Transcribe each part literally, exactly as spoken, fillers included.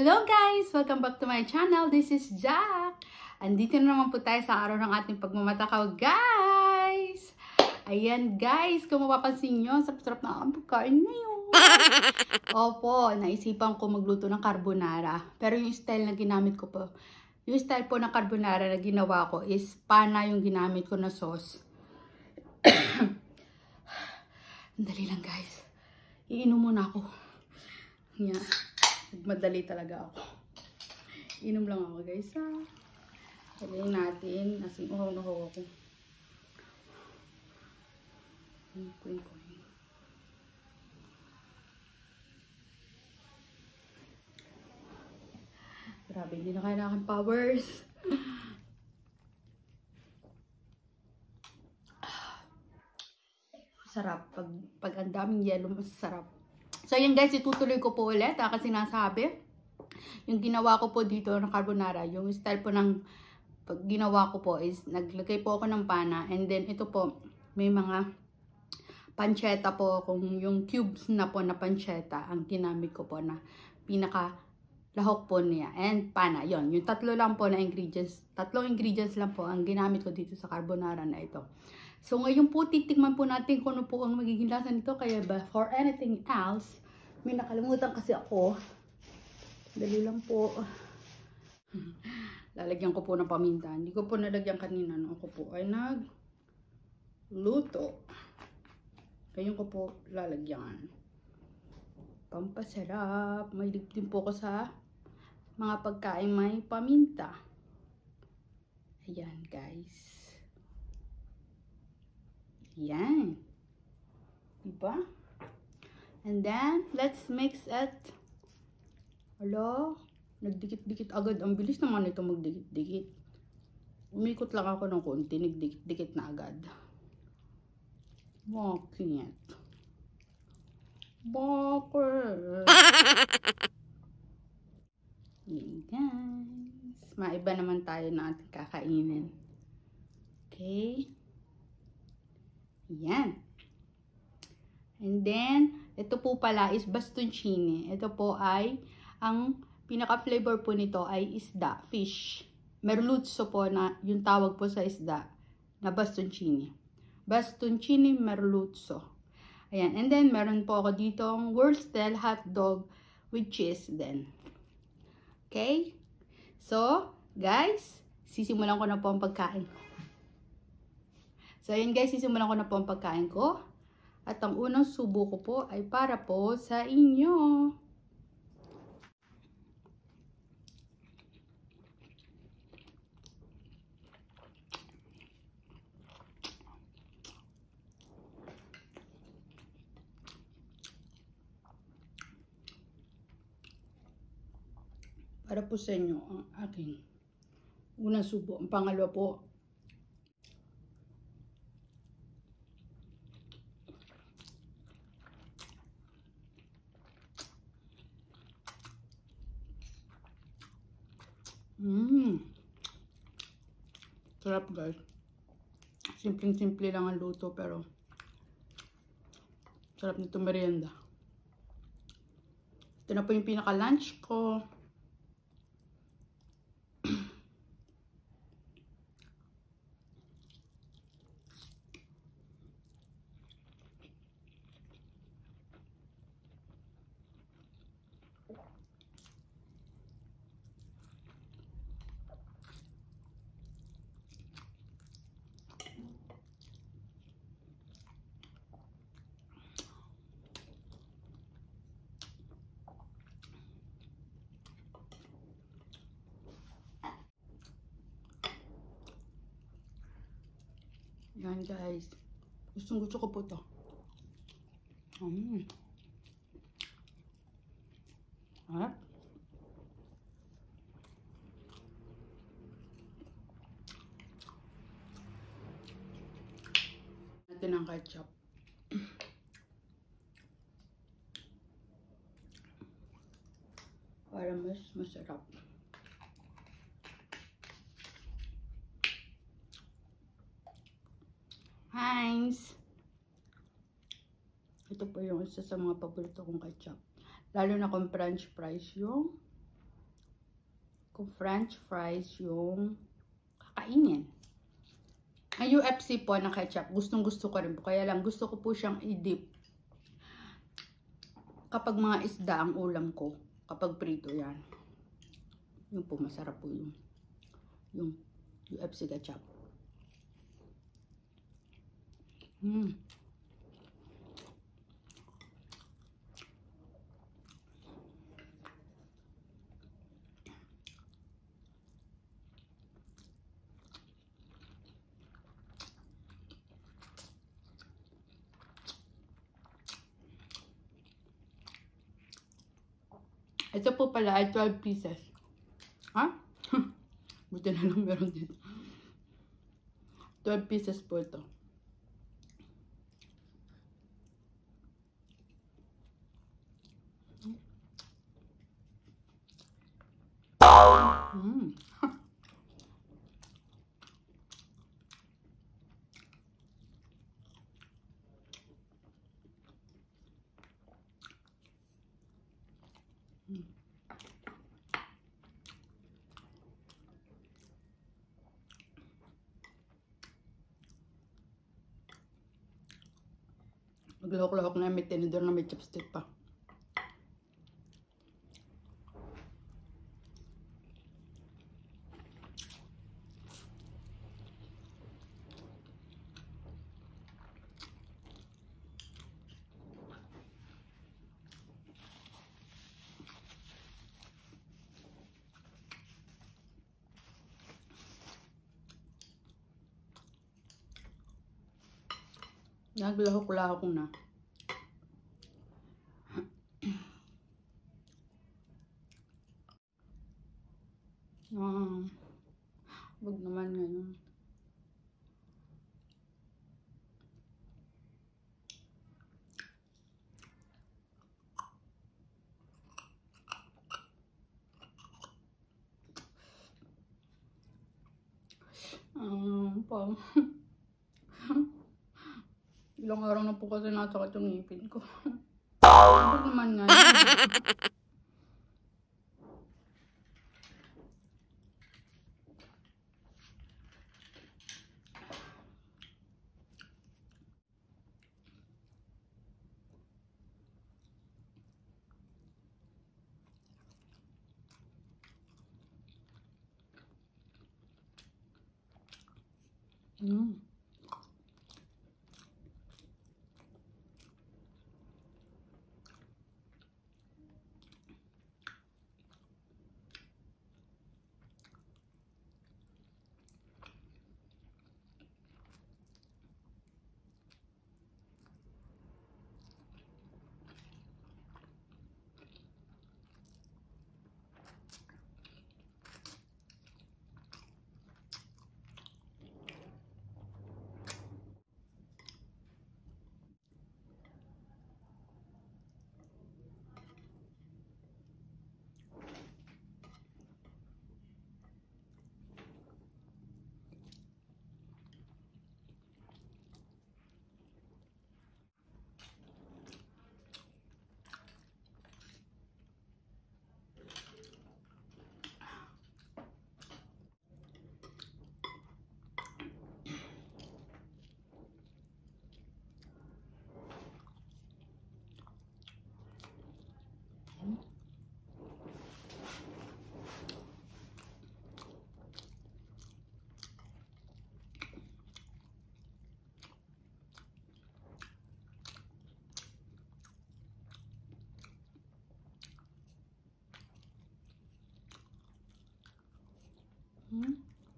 Hello guys! Welcome back to my channel. This is Jack. Andito na naman po tayo sa araw ng ating pagmamatakaw, guys! Ayan guys, kung mapapansin nyo, sarap-sarap na ang pagkain ngayon. Opo, naisipan ko magluto ng carbonara. Pero yung style na ginamit ko po, yung style po ng carbonara na ginawa ko is pana yung ginamit ko na sauce. Dali lang guys. Iinom muna ako. Yan. Madali talaga ako. Inom lang ako guys ha. Pagayin natin. Asing uhaw-uhaw ako. Kuhin ko. Grabe, hindi na kailangan powers. Sarap. Pag, pag ang daming yellow, masarap. So, yun guys, itutuloy ko po ulit. Ha, kasi nasabi, yung ginawa ko po dito ng carbonara, yung style po ng pag ginawa ko po is, naglagay po ako ng pana. And then, ito po, may mga pancetta po, kung yung cubes na po na pancetta, ang ginamit ko po na pinaka lahok po niya. And pana, yon yung tatlo lang po na ingredients, tatlong ingredients lang po ang ginamit ko dito sa carbonara na ito. So, ngayon po, titikman po natin kung ano po ang magiging lasa nito. Kaya ba, for anything else, may nakalimutan kasi ako. Dali lang po. Lalagyan ko po ng paminta. Hindi ko po nalagyan kanina. No? Ako po ay nagluto. Ngayon ko po lalagyan. Pampasarap. May lip din po ko sa mga pagkain may paminta. Ayan, guys. Yan. Diba? And then, let's mix it. Alo, nagdikit-dikit agad. Ang bilis naman ito magdikit-dikit. Umikot lang ako ng konti, nagdikit-dikit na agad. Bakit? Bakit? Yan guys. Maiba naman tayo na ating kakainin. Okay? Yan. And then, ito po pala is bastoncini. Ito po ay, ang pinaka-flavor po nito ay isda, fish. Merluzzo po na yung tawag po sa isda na bastoncini. Bastoncini merluzzo. Ayan. And then, meron po ako ditong Wurzel hotdog with cheese din. Okay? So, guys, sisimulan ko na po ang pagkain. So, ayan guys, sisimulan ko na po ang pagkain ko. At ang unang subo ko po ay para po sa inyo. Para po sa inyo ang aking unang subo. Ang pangalawa po, Mmm. Sarap guys. Simpleng-simple lang ang luto pero sarap nito merienda. Ito na po yung pinaka-lunch ko. Yan guys. Gustong gusto ko po ito. Mm. At natin ang ketchup. Para mas masarap. Heinz. Ito po yung isa sa mga paborito kong ketchup. Lalo na kung french fries yung kung french fries yung kakainin. Ang U F C po na ketchup, gustong gusto ko rin po. Kaya lang gusto ko po siyang i-dip kapag mga isda ang ulam ko. Kapag prito yan. Yun po, masarap po yung, yung U F C ketchup. Mm. Ito po pala ay twelve pieces. Ha? Buti na lang meron dito. twelve pieces po ito. Mm. Maglahok-lahok na may tinidor na may chopstick pa. Naglahok-lahok na. Ah, wag naman ngayon. Ah, pa. Ilang araw na po kasi nasakit yung ngipin ko. Wag naman ngayon. Mm. Hmm?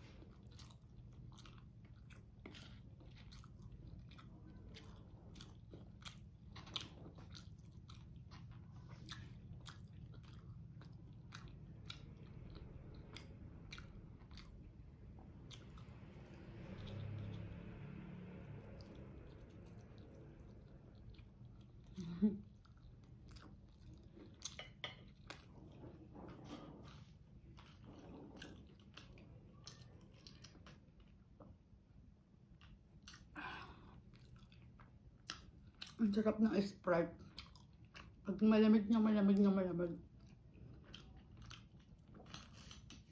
Ang sarap ng Sprite. Pag malamig na malamig na malamig.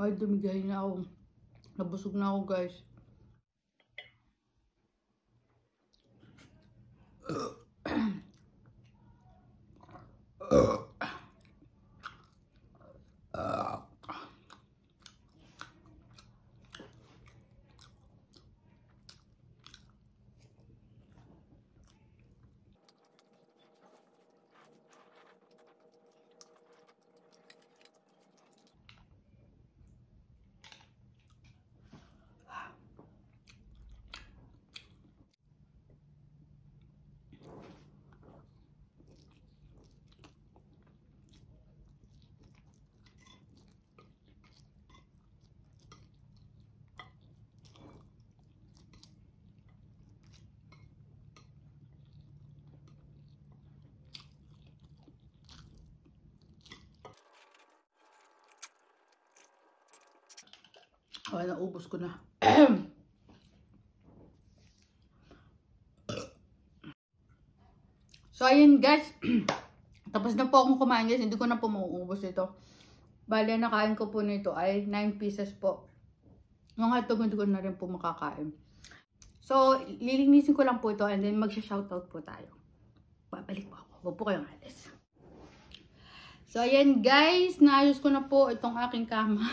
Kahit dumigahin na ako. Nabusog na ako, guys. Ay, naubos ko na. So, ayun guys. Tapos na po akong kumain guys. Hindi ko na po mauubos ito. Bale, nakain ko po nito ay nine pieces po. Mga ito, hindi ko na rin po makakain. So, lilinisin ko lang po ito and then magsha-shoutout po tayo. Babalik po ako. Huwag po kayong alis. So, ayan guys. Naayos ko na po itong aking kama.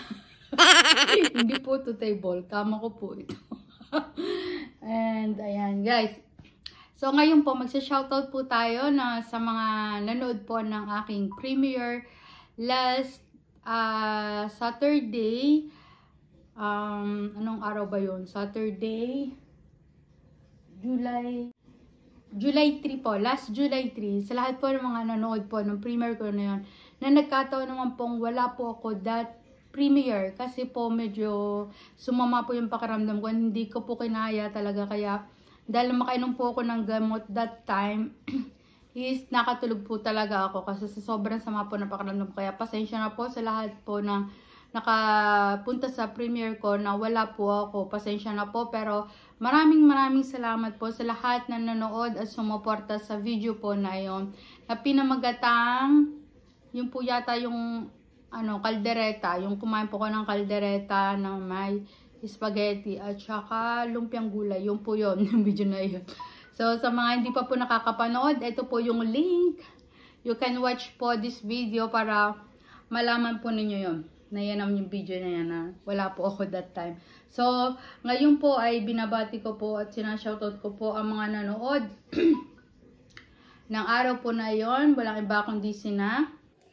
Hindi po to table. Kama ko po ito. And, ayan guys. So, ngayon po, magsa-shoutout po tayo na sa mga nanood po ng aking premiere last uh, Saturday. Um, anong araw ba yun? Saturday, July, July three po. Last July three. Sa lahat po ng mga nanood po ng premiere ko na yun, na nagkataon naman pong wala po ako that premiere kasi po medyo sumama po yung pakiramdam ko. Hindi ko po kinaya talaga, kaya dahil makainom po ako ng gamot that time is nakatulog po talaga ako kasi sa sobrang sama po ng pakiramdam ko. Kaya pasensya na po sa lahat po na nakapunta sa premiere ko na wala po ako. Pasensya na po, pero maraming maraming salamat po sa lahat na nanood at sumuporta sa video po na yon, na pinamagatang yung po yata yung ano, kaldereta, yung kumain po ko ng kaldereta na may spaghetti at saka lumpiang gulay, yung po yun, yung video na yun. So, sa mga hindi pa po nakakapanood, ito po yung link. You can watch po this video para malaman po ninyo yun, na yan ang yung video na yan, na wala po ako that time. So, ngayon po ay binabati ko po at sinashoutout ko po ang mga nanood ng araw po na yon. Walang iba kundi sina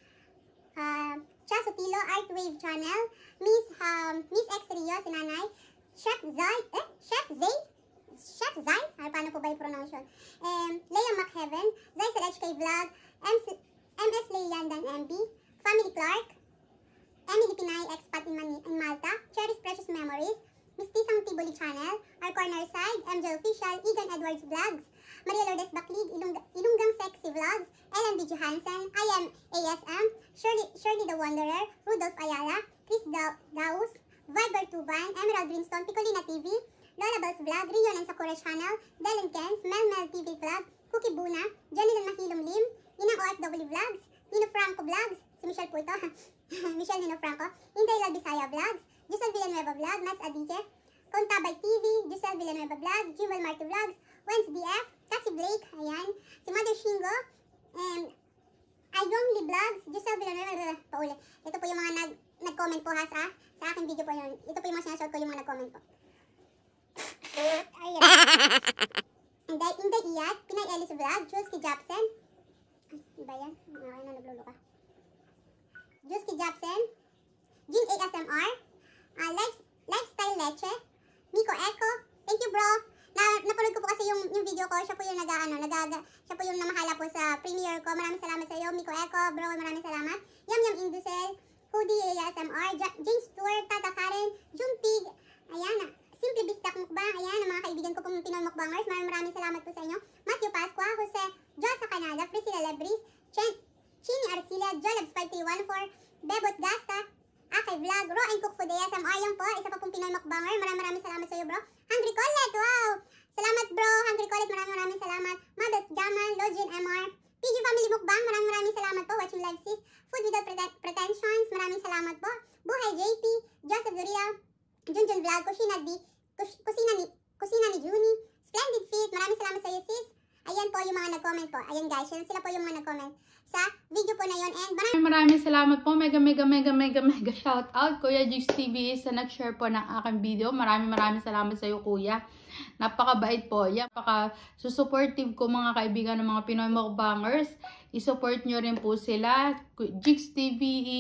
Uh, Cha Sotilo, Art Wave Channel, Miss um, Miss X Rio, si Nanay, Chef Zay, eh, Chef Zay, Chef Zay, ay paano po ba yung pronunciation? Um, Leia McHeaven, Zay sa H K Vlog, M S Leian dan M B, Family Clark, Emily Pinay, Expat in, Mani in Malta, Cherry's Precious Memories, Miss Tisang Tiboli Channel, Our Corner Side, M J Official, Egan Edwards Vlogs, Maria Lourdes Baclig, Ilung Ilunggang Sexy Vlogs, Ellen B. Johansson, I am A S M, Shirley, Shirley the Wanderer, Rudolph Ayala, Chris da Daus, Viber Tuban, Emerald Brimstone, Picolina T V, Lola Bells Vlog, Rion and Sakura Channel, Dellen Kens, Mel Mel T V Vlog, Cookie Buna, Janilyn Mahilom Lim, Inang O F W Vlogs, Nino Franco Vlogs, si Michelle po ito, Michelle Nino Franco, Inday Lal Bisaya Vlogs, Giselle Villanueva Vlog, Mats Adike, Contabay T V, Giselle Villanueva Vlog, Jimwell Marty Vlogs, Wens D F, Cassie Blake, ayan, si Mother Shingo, and Ayong Lee Vlogs, Giselle Villanueva, pauli. Ito po yung mga nag, nag-comment po ha sa, sa aking video po yun. Ito po yung mga sinashout ko, yung mga nag-comment po. Ayan. Inday, Inday Iyat, Pinay Ellis Vlog, Jules K. Japsen. Ay, iba yan? Okay na, naglolo ka. Jules K. Japsen, Jean A S M R, uh, life, Lifestyle Leche, Miko Echo, thank you bro. Na, napanood ko po kasi yung, yung video ko, siya po yung nag-ano, nagaga, siya po yung namahala po sa premiere ko. Maraming salamat sa iyo, Miko Echo, bro, maraming salamat. Yam Yam Indusel, Hoodie A S M R, James Stewart, Tata Karen, Jumpig, ayan, Simple Bistak Mukbang, ayan, ang mga kaibigan ko pong Pinoy Mukbangers, maraming maraming salamat po sa inyo. Matthew Pasqua, Jose Josa Canada, Priscilla Lebris, Chen, Chini Arcila, Jolabs five three one four, Bebot Gasta, Akay Vlog, Raw and Cook Food A S M R, yan po, isa pa pong Pinoy Mukbanger, maraming maraming salamat sa iyo bro. Hungry Collet, wow! Salamat bro, Hungry Collet, maraming maraming salamat. Mabet Jaman, Login M R, P G Family Mukbang, maraming maraming salamat po. Watching live sis, Food Without Preten Pretensions, maraming salamat po. Buhay J P, po yung mga nag-comment po. Ayan guys, yun sila po yung mga nag-comment sa video po na yun. And maraming Maraming salamat po. Mega, mega, mega, mega, mega shout out. Kuya Jigs T V sa nag-share po ng aking video. Maraming maraming salamat sa iyo, kuya. Napakabait po. Napaka supportive ko mga kaibigan ng mga Pinoy Mukbangers. I-support nyo rin po sila. Jigs T V,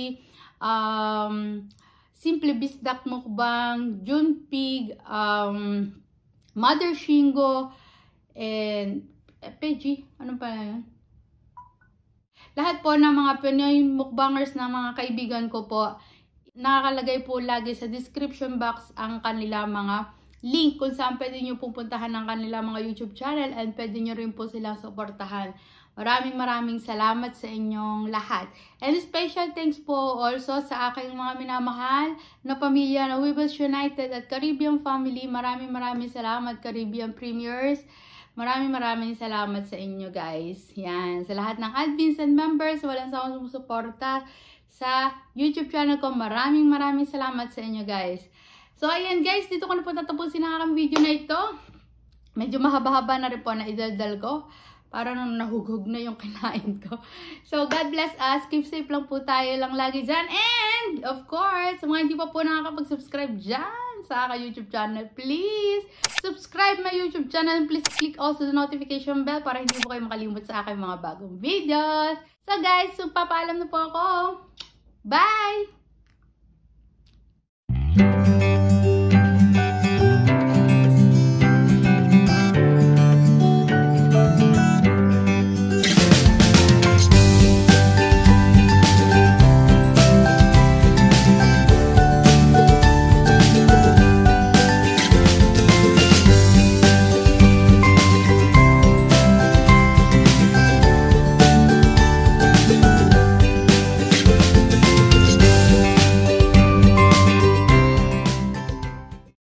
um, Simple Bisdak Mukbang, June Pig, um, Mother Shingo, and Peggy. Ano pa yun? Lahat po ng mga Pinoy Mukbangers na mga kaibigan ko po, nakakalagay po lagi sa description box ang kanila mga link kung saan pwede nyo pupuntahan ng kanila mga YouTube channel and pwede nyo rin po silang supportahan. Maraming maraming salamat sa inyong lahat. And special thanks po also sa aking mga minamahal na pamilya na Weavers United at Caribbean Family. Maraming maraming salamat, Caribbean Premiers. Maraming maraming salamat sa inyo guys. Yan. Sa lahat ng admins and members, walang sawang sumusuporta sa YouTube channel ko. Maraming maraming salamat sa inyo guys. So ayan guys, dito ko na po tatapusin ang aking video na ito. Medyo mahaba-haba na rin po na idaldal ko. Para nung nahughog na yung kinain ko. So God bless us. Keep safe lang po tayo lang lagi dyan. And of course, mga hindi pa po nakakapag-subscribe dyan sa aking YouTube channel, please subscribe my YouTube channel and please click also the notification bell para hindi po kayo makalimot sa aking mga bagong videos. So guys, so papaalam na po ako. Bye!